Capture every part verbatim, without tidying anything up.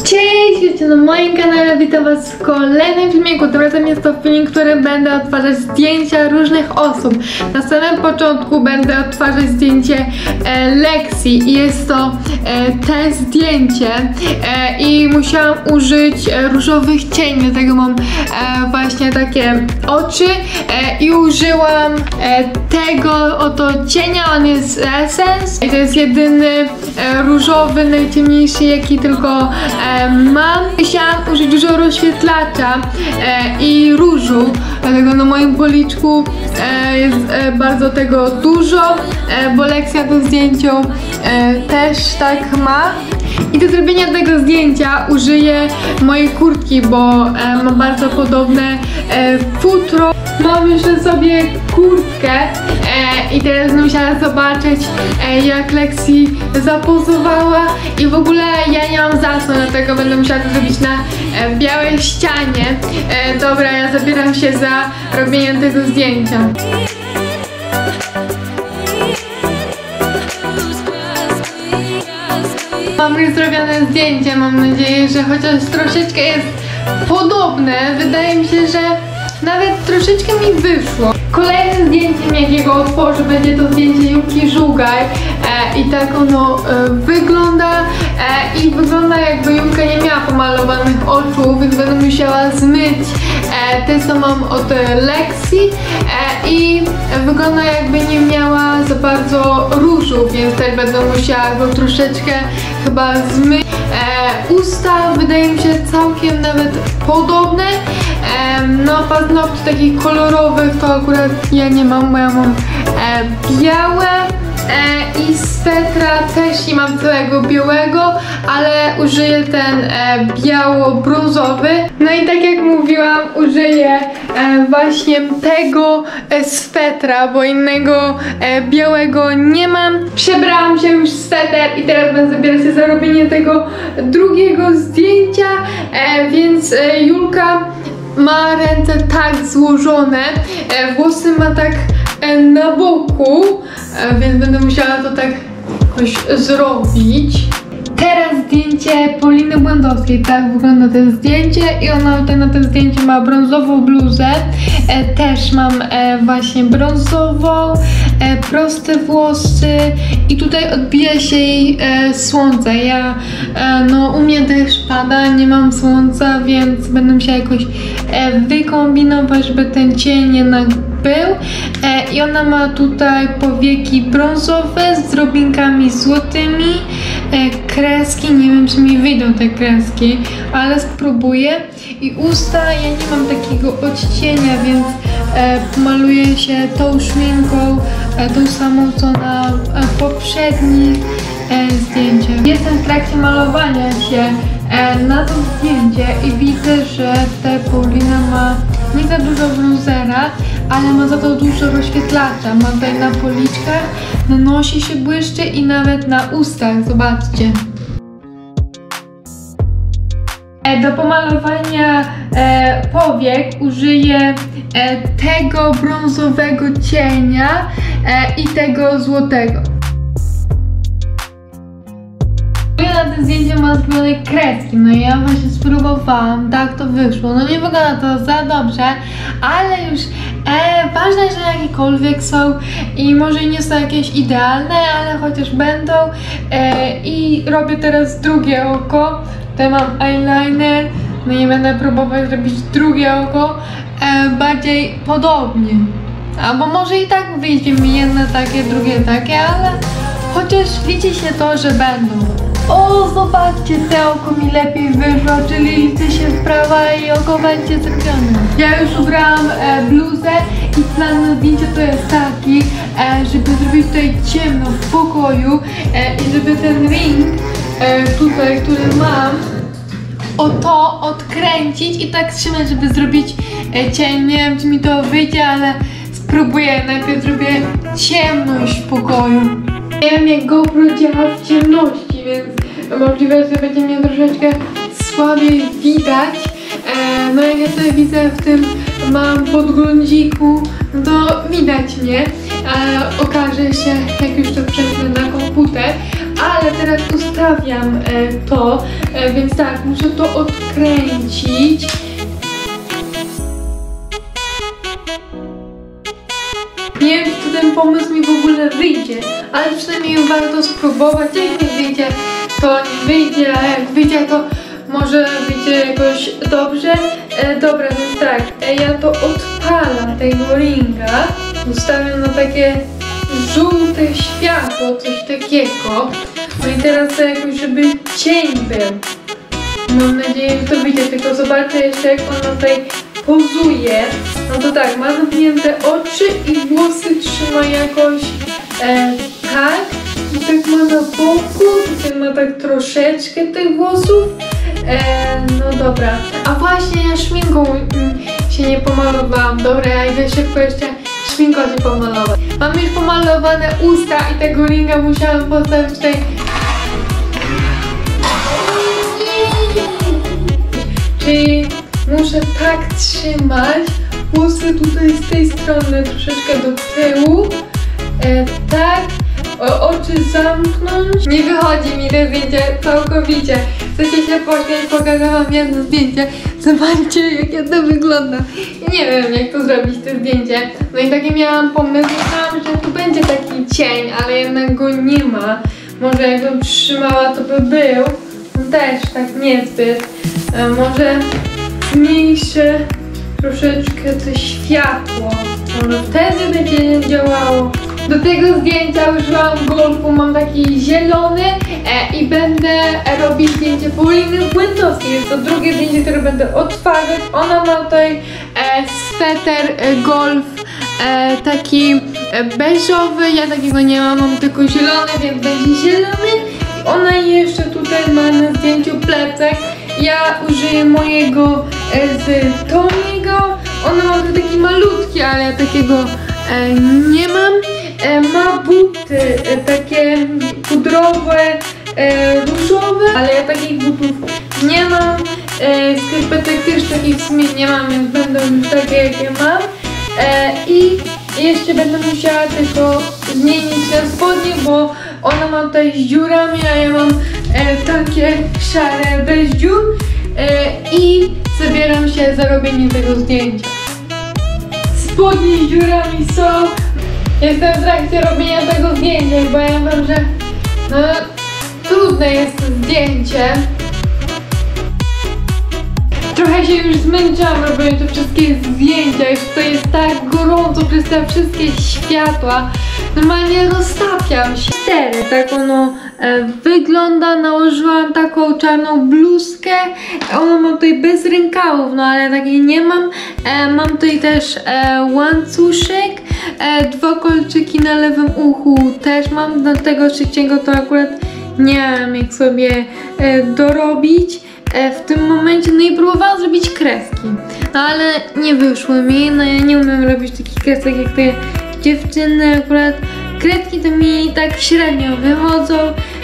Cześć, wiecie, na moim kanale witam was w kolejnym filmiku. Tym razem jest to film, w którym będę odtwarzać zdjęcia różnych osób. Na samym początku będę odtwarzać zdjęcie e, Lexi i jest to e, te zdjęcie e, i musiałam użyć e, różowych cieni, dlatego mam e, właśnie takie oczy e, i użyłam e, tego oto cienia, on jest Essence i to jest jedyny e, różowy, najciemniejszy jaki tylko e, mam. Musiałam użyć dużo rozświetlacza e, i różu, dlatego na moim policzku e, jest e, bardzo tego dużo, e, bo Lexi na tym zdjęciu e, też tak ma. I do zrobienia tego zdjęcia użyję mojej kurtki, bo e, ma bardzo podobne e, futro. Mam już na sobie kurtkę e, i teraz będę musiała zobaczyć e, jak Lexi zapozowała i w ogóle ja nie mam zasłon, dlatego będę musiała to zrobić na e, białej ścianie. E, dobra, ja zabieram się za robienie tego zdjęcia. Mam już zrobione zdjęcie, mam nadzieję, że chociaż troszeczkę jest podobne. Wydaje mi się, że nawet troszeczkę mi wyszło. Kolejnym zdjęciem, jakiego otworzę, będzie to zdjęcie Julki Żugaj e, i tak ono e, wygląda e, i wygląda, jakby Julka nie miała pomalowanych oczu, więc będę musiała zmyć e, te, co mam od e, Lexi e, i wygląda, jakby nie miała za bardzo różu, więc też będę musiała go troszeczkę chyba zmyć. E, usta wydaje mi się całkiem nawet podobne. E, no paznokci takich kolorowych to akurat ja nie mam, bo ja mam e, białe e, i swetra też nie mam całego białego, ale użyję ten e, biało-brązowy. No i tak jak mówiłam, użyję e, właśnie tego e, swetra, bo innego e, białego nie mam. Przebrałam się już w sweter i teraz będę zabierać się za robienie tego drugiego zdjęcia, e, więc e, Julka ma ręce tak złożone, e, włosy ma tak e, na boku, e, więc będę musiała to tak jakoś zrobić. Teraz zdjęcie Poliny Błędowskiej, tak wygląda to zdjęcie i ona tutaj na tym zdjęciu ma brązową bluzę, e, też mam e, właśnie brązową, e, proste włosy i tutaj odbija się jej e, słońce. Ja, e, no u mnie deszcz pada, nie mam słońca, więc będę musiała jakoś e, wykombinować, żeby ten cień jednak był e, i ona ma tutaj powieki brązowe z drobinkami złotymi, e, kreski, nie wiem czy mi wyjdą te kreski, ale spróbuję. I usta, ja nie mam takiego odcienia, więc e, pomaluję się tą szminką, e, tą samą co na e, poprzednich e, zdjęciach. Jestem w trakcie malowania się e, na to zdjęcie i widzę, że tutaj Paulina ma nie za dużo bronzera, ale ma za to dużo rozświetlacza. Ma tutaj na policzkach, na nosie się błyszczy i nawet na ustach, zobaczcie. Do pomalowania e, powiek użyję e, tego brązowego cienia e, i tego złotego. Na tym zdjęciu ma zrobione kreski, no i ja właśnie spróbowałam, tak to wyszło. No nie wygląda to za dobrze, ale już e, ważne, że jakiekolwiek są i może nie są jakieś idealne, ale chociaż będą. E, I robię teraz drugie oko. Tutaj mam eyeliner, no i będę próbować zrobić drugie oko e, bardziej podobnie. Albo może i tak wyjdzie mi jedno takie, drugie takie, ale chociaż liczy się to, że będą. O, zobaczcie, te oko mi lepiej wyszło, czyli liczy się sprawa i oko będzie zrobione. Ja już ubrałam e, bluzę i plan na zdjęcie to jest taki, e, żeby zrobić tutaj ciemno w pokoju e, i żeby ten ring e, tutaj, który mam, o to odkręcić i tak trzymać, żeby zrobić e, cień. Nie wiem, czy mi to wyjdzie, ale spróbuję. Najpierw zrobię ciemność w pokoju. Nie wiem, jak GoPro działa w ciemności, więc możliwe, że będzie mnie troszeczkę słabiej widać. E, no jak ja sobie widzę w tym mam podglądziku, to widać mnie, ale okaże się, jak już to prześlę na komputer. ale teraz ustawiam e, to, e, więc tak, muszę to odkręcić. Nie wiem, czy ten pomysł mi w ogóle wyjdzie, ale przynajmniej warto spróbować. Jak nie wyjdzie, to nie wyjdzie, a jak wyjdzie, to może wyjdzie jakoś dobrze. E, dobra, więc tak, e, ja to odpalam, tego ringa. Ustawiam na takie żółte światło, coś takiego. No i teraz jakoś, żeby cień był. Mam nadzieję, że to wyjdzie, tylko zobaczę jeszcze, jak on tutaj pozuje. No to tak, ma zamknięte oczy i włosy trzyma jakoś e, tak. I tak ma na boku, tutaj ma tak troszeczkę tych włosów. E, no dobra. A właśnie, ja szminką mm, się nie pomalowałam. Dobra, ja idę szybko jeszcze szminką się pomalować. Mam już pomalowane usta i tego ringa musiałam postawić tutaj. Czyli muszę tak trzymać, włosy tutaj z tej strony troszeczkę do tyłu, e, tak, o, oczy zamknąć. Nie wychodzi mi to zdjęcie całkowicie. Chcecie się pośmiać, pokażę wam jedno zdjęcie. Zobaczcie, jak ja to wygląda. Nie wiem, jak to zrobić, to zdjęcie. No i taki miałam pomysł, myślałam, że tu będzie taki cień, ale jednak go nie ma. Może jakbym trzymała, to by był. No też tak niezbyt. E, może zmniejszę troszeczkę to światło. Może wtedy będzie działało. Do tego zdjęcia użyłam golfu, mam taki zielony e, i będę robić zdjęcie Pauliny Błędowskiej. Jest to drugie zdjęcie, które będę odtwarzać. Ona ma tutaj e, sweter e, golf e, taki e, beżowy, ja takiego nie mam, mam tylko zielony, więc będzie zielony. I ona jeszcze tutaj ma na zdjęciu plecak. Ja użyję mojego e, z Tomiego. Ona ma taki malutki, ale ja takiego e, nie mam. E, ma buty e, takie pudrowe, e, różowe, ale ja takich butów nie mam. E, skarpetek też takich w sumie nie mam, więc będą już takie, jakie mam. E, I jeszcze będę musiała tylko zmienić na spodnie, bo ona ma tutaj z dziurami, a ja mam e, takie szare bez dziur. E, I zabieram się za robienie tego zdjęcia. Spodnie z dziurami są. Jestem w trakcie robienia tego zdjęcia i powiem wam, że no, trudne jest to zdjęcie. Trochę się już zmęczyłam robiąc te wszystkie zdjęcia, już to jest tak gorąco przez te wszystkie światła. Normalnie roztapiam się. Cztery, tak ono e, wygląda. Nałożyłam taką czarną bluzkę. Ona ma tutaj bez rękawów, no ale takiej nie mam. E, mam tutaj też e, łańcuszek. E, dwa kolczyki na lewym uchu też mam. Do tego trzeciego to akurat nie wiem, jak sobie e, dorobić w tym momencie. No i próbowałam zrobić kreski, no ale nie wyszło mi. No ja nie umiem robić takich kresek jak te dziewczyny. Akurat kredki to mi tak średnio wychodzą,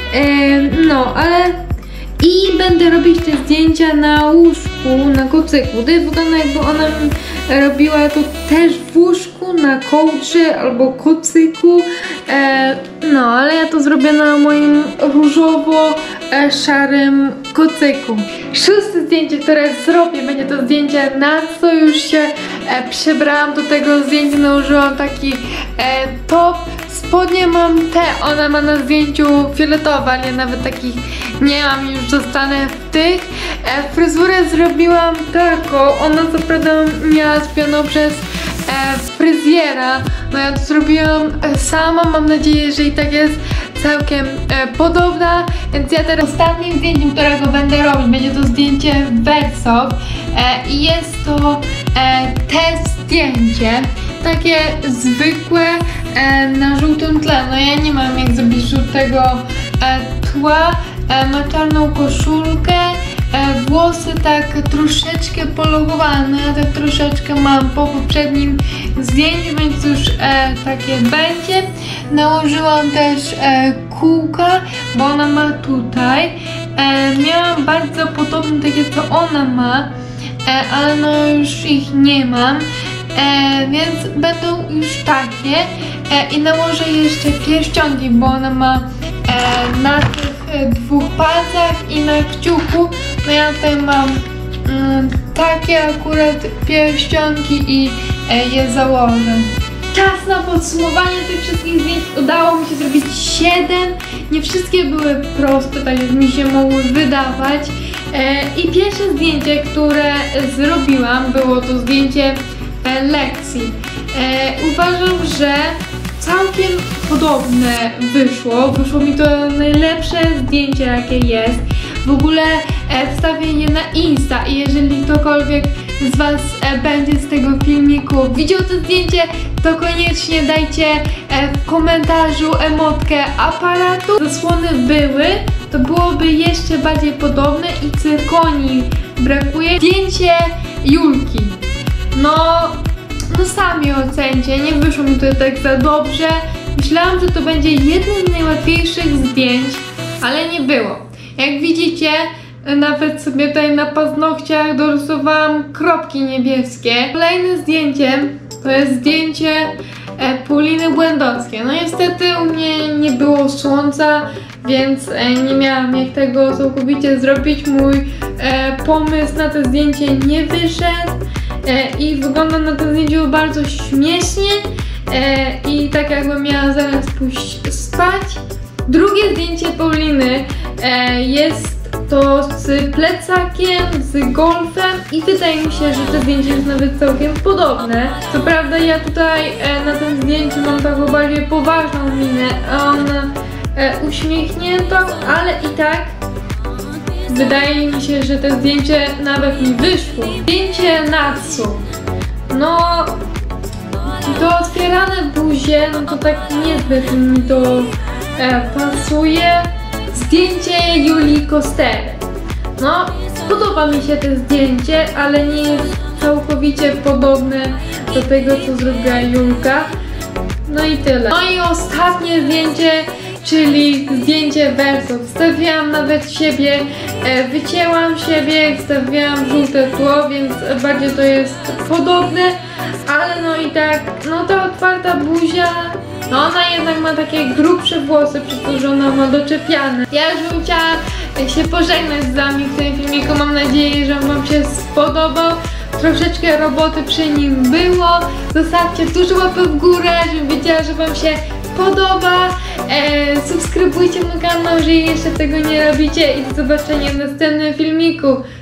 no ale i będę robić te zdjęcia na łóżku, na kocyku. To wygląda, jakby ona robiła to też w łóżku, na kołdrze albo kocyku. E, no, ale ja to zrobię na moim różowo-szarym kocyku. Szóste zdjęcie, które zrobię, będzie to zdjęcie, na co już się e, przebrałam. Do tego zdjęcia nałożyłam taki e, top. Spodnie mam te, ona ma na zdjęciu fioletowe, ale nawet takich nie mam, już zostanę w tych. E, fryzurę zrobiłam taką, ona co prawda miała zrobioną przez e, fryzjera. No ja to zrobiłam e, sama, mam nadzieję, że i tak jest całkiem e, podobna. Więc ja teraz ostatnim zdjęciem, którego będę robić, będzie to zdjęcie Verso e, i jest to e, te zdjęcie. Takie zwykłe e, na żółtym tle. No ja nie mam jak zrobić żółtego e, tła. E, ma czarną koszulkę, e, włosy tak troszeczkę polowane. Ja tak troszeczkę mam po poprzednim zdjęciu, więc już e, takie będzie. Nałożyłam też e, kółka, bo ona ma tutaj. E, miałam bardzo podobne takie, co ona ma, e, ale no już ich nie mam. E, więc będą już takie e, i nałożę jeszcze pierścionki, bo ona ma e, na tych e, dwóch palcach i na kciuku. No ja tutaj mam mm, takie akurat pierścionki i e, je założę. Czas na podsumowanie tych wszystkich zdjęć. Udało mi się zrobić siedem. Nie wszystkie były proste, tak jak mi się mogły wydawać. E, I pierwsze zdjęcie, które zrobiłam, było to zdjęcie e, lekcji. E, uważam, że całkiem podobne wyszło. Wyszło mi to najlepsze zdjęcie, jakie jest. W ogóle e, wstawię je na Insta i jeżeli ktokolwiek z Was e, będzie z tego filmiku widział to zdjęcie, to koniecznie dajcie e, w komentarzu emotkę aparatu. Zasłony były, to byłoby jeszcze bardziej podobne i cyrkonii brakuje. Zdjęcie Julki. No, no sami ocencie, nie wyszło mi to tak za dobrze. Myślałam, że to będzie jedno z najłatwiejszych zdjęć, ale nie było. Jak widzicie, nawet sobie tutaj na paznokciach dorysowałam kropki niebieskie. Kolejne zdjęcie to jest zdjęcie e, Pauliny Błędowskiej. No niestety u mnie nie było słońca, więc e, nie miałam jak tego całkowicie zrobić. Mój e, pomysł na to zdjęcie nie wyszedł e, i wygląda na to zdjęcie bardzo śmiesznie e, i tak jakby miała zaraz pójść spać. Drugie zdjęcie Pauliny e, jest to z plecakiem, z golfem i wydaje mi się, że to zdjęcie jest nawet całkiem podobne. Co prawda ja tutaj e, na tym zdjęciu mam taką bardziej poważną minę, a ona e, uśmiechniętą, ale i tak wydaje mi się, że to zdjęcie nawet mi wyszło. Zdjęcie Natsu. No, to otwierane buzie, no to tak niezbyt mi to e, pasuje. Zdjęcie Julii Kosterek. No, podoba mi się to zdjęcie, ale nie jest całkowicie podobne do tego, co zrobiła Julka. No i tyle. No i ostatnie zdjęcie, czyli zdjęcie Verso. Wstawiłam nawet siebie, e, wycięłam siebie, wstawiłam żółte tło, więc bardziej to jest podobne, ale no i tak, no ta otwarta buzia, no ona jednak ma takie grubsze włosy, przez to, że ona ma doczepiane. Ja już bym chciała się pożegnać z wami w tym filmiku. Mam nadzieję, że wam się spodobał. Troszeczkę roboty przy nim było. Zostawcie dużo łapy w górę, żebym wiedziała, że wam się podoba. E, subskrybujcie mój kanał, jeżeli jeszcze tego nie robicie i do zobaczenia w następnym filmiku.